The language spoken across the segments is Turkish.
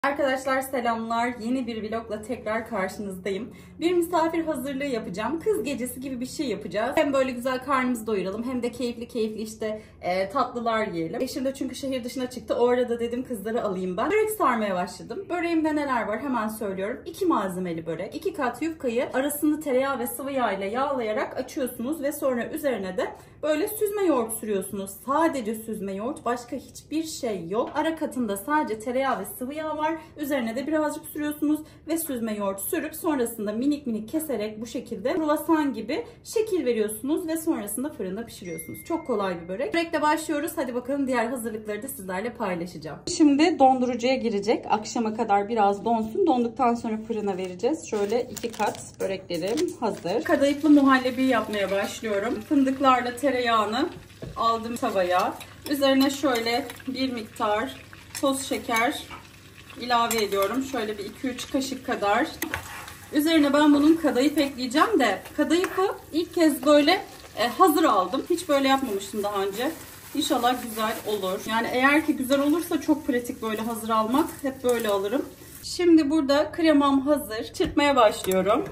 Arkadaşlar selamlar. Yeni bir vlogla tekrar karşınızdayım. Bir misafir hazırlığı yapacağım. Kız gecesi gibi bir şey yapacağız. Hem böyle güzel karnımızı doyuralım hem de keyifli işte tatlılar yiyelim. Eşim de çünkü şehir dışına çıktı. O arada dedim kızları alayım ben. Börek sarmaya başladım. Böreğimde neler var hemen söylüyorum. 2 malzemeli börek. 2 kat yufkayı arasını tereyağı ve sıvı yağ ile yağlayarak açıyorsunuz ve sonra üzerine de böyle süzme yoğurt sürüyorsunuz. Sadece süzme yoğurt. Başka hiçbir şey yok. Ara katında sadece tereyağı ve sıvı yağ var. Üzerine de birazcık sürüyorsunuz ve süzme yoğurt sürüp sonrasında minik keserek bu şekilde kruvasan gibi şekil veriyorsunuz ve sonrasında fırında pişiriyorsunuz. Çok kolay bir börek. Börekle başlıyoruz. Hadi bakalım diğer hazırlıkları da sizlerle paylaşacağım. Şimdi dondurucuya girecek. Akşama kadar biraz donsun. Donduktan sonra fırına vereceğiz. Şöyle 2 kat böreklerim hazır. Kadayıflı muhallebi yapmaya başlıyorum. Fındıklarla tereyağını aldım tavaya. Üzerine şöyle bir miktar toz şeker ilave ediyorum. Şöyle bir 2-3 kaşık kadar. Üzerine ben bunun kadayıf ekleyeceğim de kadayıfı ilk kez böyle hazır aldım. Hiç böyle yapmamıştım daha önce. İnşallah güzel olur. Yani eğer ki güzel olursa çok pratik böyle hazır almak. Hep böyle alırım. Şimdi burada kremam hazır. Çırpmaya başlıyorum.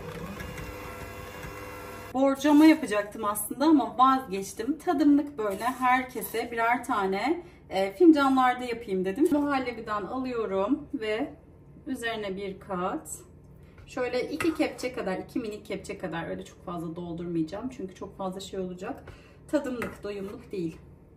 Borcama yapacaktım aslında ama vazgeçtim. Tadımlık böyle herkese birer tane fincanlarda yapayım dedim. Muhallebiden alıyorum ve üzerine bir kat. Şöyle 2 kepçe kadar, 2 minik kepçe kadar, öyle çok fazla doldurmayacağım. Çünkü çok fazla şey olacak. Tadımlık, doyumluk değil.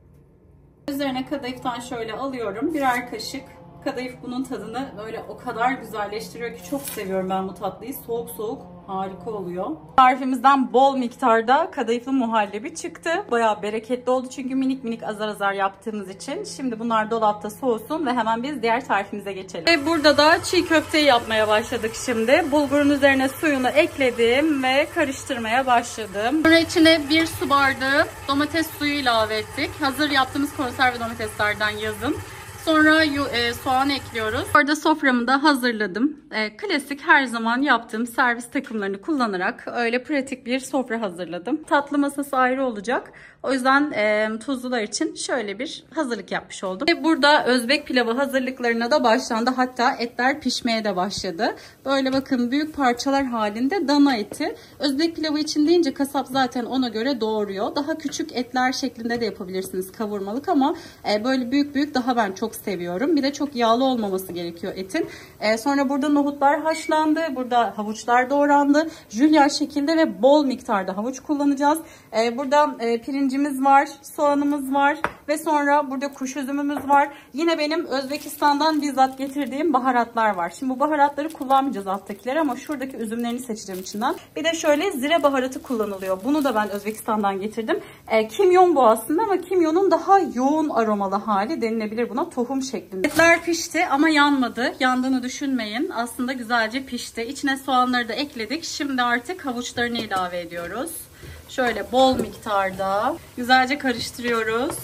Üzerine kadayıftan şöyle alıyorum. Birer kaşık. Kadayıf bunun tadını böyle o kadar güzelleştiriyor ki çok seviyorum ben bu tatlıyı. Soğuk soğuk harika oluyor. Tarifimizden bol miktarda kadayıflı muhallebi çıktı. Bayağı bereketli oldu çünkü minik azar azar yaptığımız için. Şimdi bunlar dolapta soğusun ve hemen biz diğer tarifimize geçelim. Ve burada da çiğ köfteyi yapmaya başladık şimdi. Bulgurun üzerine suyunu ekledim ve karıştırmaya başladım. Sonra içine 1 su bardağı domates suyu ilave ettik. Hazır yaptığımız konserve domateslerden yazın. Sonra soğan ekliyoruz. Orada soframı da hazırladım. Klasik her zaman yaptığım servis takımlarını kullanarak öyle pratik bir sofra hazırladım. Tatlı masası ayrı olacak. O yüzden tuzlular için şöyle bir hazırlık yapmış oldum. Ve burada Özbek pilavı hazırlıklarına da başlandı. Hatta etler pişmeye de başladı. Böyle bakın büyük parçalar halinde dana eti. Özbek pilavı için deyince kasap zaten ona göre doğuruyor. Daha küçük etler şeklinde de yapabilirsiniz kavurmalık ama böyle büyük daha ben çok seviyorum. Bir de çok yağlı olmaması gerekiyor etin. Sonra burada nohutlar haşlandı. Burada havuçlar doğrandı. Jülyen şekilde ve bol miktarda havuç kullanacağız. Burada pirincimiz var, soğanımız var ve sonra burada kuş üzümümüz var. Yine benim Özbekistan'dan bizzat getirdiğim baharatlar var. Şimdi bu baharatları kullanmayacağız alttakileri ama şuradaki üzümlerini seçeceğim içinden. Bir de şöyle zire baharatı kullanılıyor. Bunu da ben Özbekistan'dan getirdim. Kimyon bu aslında ama kimyonun daha yoğun aromalı hali denilebilir buna. Tohum şeklinde. Etler pişti ama yanmadı. Yandığını düşünmeyin. Aslında güzelce pişti. İçine soğanları da ekledik. Şimdi artık havuçlarını ilave ediyoruz. Şöyle bol miktarda güzelce karıştırıyoruz.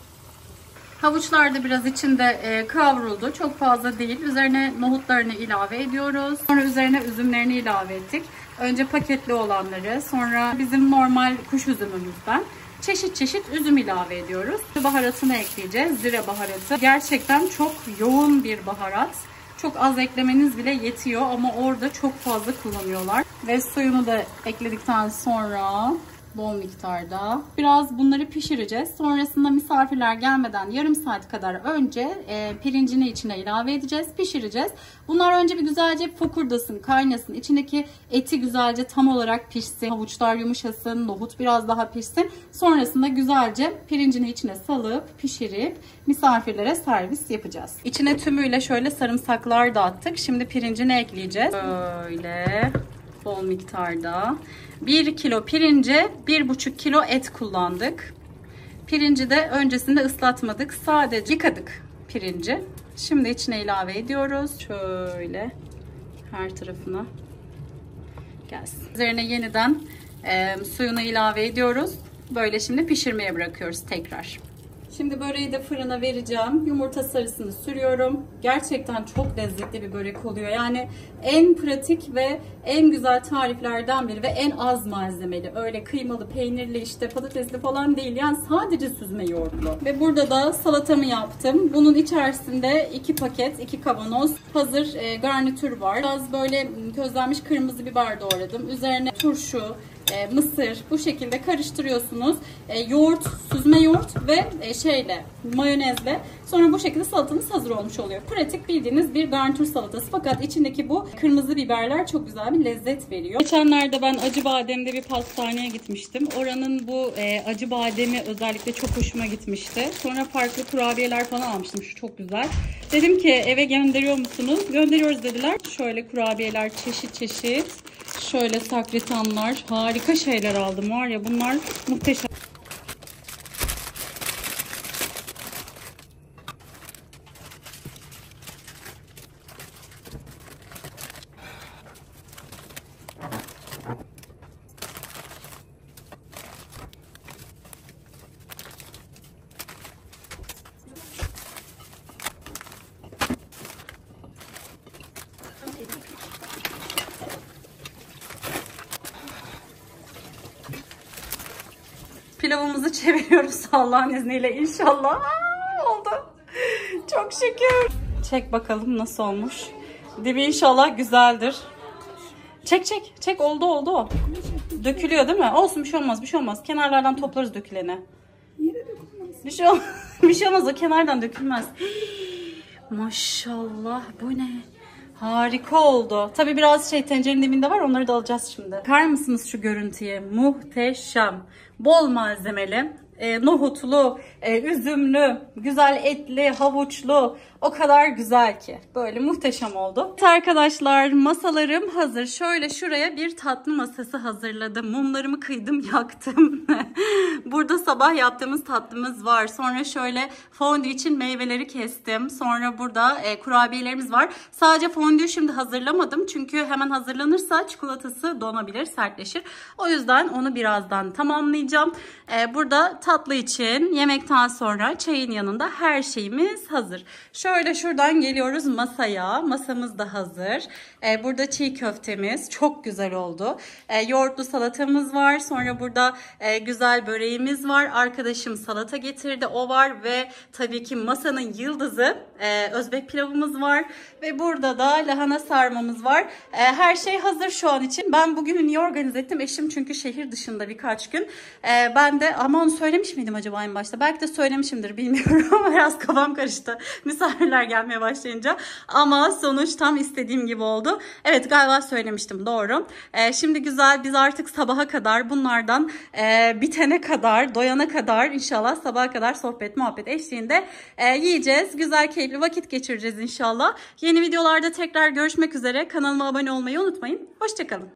Havuçlar da biraz içinde kavruldu. Çok fazla değil. Üzerine nohutlarını ilave ediyoruz. Sonra üzerine üzümlerini ilave ettik. Önce paketli olanları, sonra bizim normal kuş üzümümüzden çeşit üzüm ilave ediyoruz. Baharatını ekleyeceğiz. Zire baharatı. Gerçekten çok yoğun bir baharat. Çok az eklemeniz bile yetiyor ama orada çok fazla kullanıyorlar. Ve suyunu da ekledikten sonra bol miktarda biraz bunları pişireceğiz. Sonrasında misafirler gelmeden yarım saat kadar önce pirincini içine ilave edeceğiz. Pişireceğiz. Bunlar önce bir güzelce fokurdasın, kaynasın. İçindeki eti güzelce tam olarak pişsin. Havuçlar yumuşasın, nohut biraz daha pişsin. Sonrasında güzelce pirincini içine salıp pişirip misafirlere servis yapacağız. İçine tümüyle şöyle sarımsaklar da attık. Şimdi pirincini ekleyeceğiz. Böyle bol miktarda. 1 kilo pirince 1,5 kilo et kullandık. Pirinci de öncesinde ıslatmadık. Sadece yıkadık pirinci. Şimdi içine ilave ediyoruz. Şöyle her tarafına gelsin. Üzerine yeniden suyunu ilave ediyoruz. Böyle şimdi pişirmeye bırakıyoruz tekrar. Şimdi böreği de fırına vereceğim. Yumurta sarısını sürüyorum. Gerçekten çok lezzetli bir börek oluyor. Yani en pratik ve en güzel tariflerden biri ve en az malzemeli. Öyle kıymalı, peynirli, işte patatesli falan değil. Yani sadece süzme yoğurtlu. Ve burada da salatamı yaptım. Bunun içerisinde 2 paket, 2 kavanoz hazır garnitür var. Biraz böyle közlenmiş kırmızı biber doğradım. Üzerine turşu, mısır, bu şekilde karıştırıyorsunuz. Yoğurt, süzme yoğurt ve mayonezle. Sonra bu şekilde salatanız hazır olmuş oluyor. Pratik, bildiğiniz bir garnitür salatası. Fakat içindeki bu kırmızı biberler çok güzel bir lezzet veriyor. Geçenlerde ben Acıbadem'de bir pastaneye gitmiştim. Oranın bu acı bademi özellikle çok hoşuma gitmişti. Sonra farklı kurabiyeler falan almıştım. Şu çok güzel. Dedim ki eve gönderiyor musunuz? Gönderiyoruz dediler. Şöyle kurabiyeler çeşit çeşit. Şöyle sakritanlar, harika şeyler aldım var ya, bunlar muhteşem. Pilavımızı çeviriyoruz Allah'ın izniyle inşallah. Oldu. Çok şükür. Çek bakalım nasıl olmuş. Dibi inşallah güzeldir. Çek. Oldu. Dökülüyor değil mi? Olsun, bir şey olmaz. Kenarlardan toplarız döküleni. Bir şey olmaz, o kenardan dökülmez. Maşallah, bu ne? Harika oldu. Tabii biraz tencerenin dibinde var, onları da alacağız şimdi. Bakar mısınız şu görüntüye? Muhteşem. Bol malzemeli. Nohutlu, üzümlü, güzel etli, havuçlu, o kadar güzel ki. Böyle muhteşem oldu. Evet arkadaşlar, masalarım hazır. Şöyle şuraya bir tatlı masası hazırladım. Mumlarımı kıydım, yaktım. Burada sabah yaptığımız tatlımız var. Sonra şöyle fondü için meyveleri kestim. Sonra burada kurabiyelerimiz var. Sadece fondüyü şimdi hazırlamadım. Çünkü hemen hazırlanırsa çikolatası donabilir, sertleşir. O yüzden onu birazdan tamamlayacağım. Burada tatlı için yemekten sonra çayın yanında her şeyimiz hazır. Şöyle şuradan geliyoruz masaya. Masamız da hazır. Burada çiğ köftemiz çok güzel oldu. Yoğurtlu salatamız var. Sonra burada güzel böreğimiz var. Arkadaşım salata getirdi. O var ve tabii ki masanın yıldızı Özbek pilavımız var. Ve burada da lahana sarmamız var. Her şey hazır şu an için. Ben bugünü niye organize ettim? Eşim çünkü şehir dışında birkaç gün. Ben de ama onu söylemiş miydim acaba en başta? Belki de söylemişimdir, bilmiyorum ama biraz kafam karıştı. Misafirler gelmeye başlayınca. Ama sonuç tam istediğim gibi oldu. Evet, galiba söylemiştim, doğru. Şimdi güzel, biz artık sabaha kadar bunlardan bitene kadar, doyana kadar inşallah sabaha kadar sohbet muhabbet eşliğinde yiyeceğiz. Güzel, keyifli vakit geçireceğiz inşallah. Yeni videolarda tekrar görüşmek üzere. Kanalıma abone olmayı unutmayın. Hoşçakalın.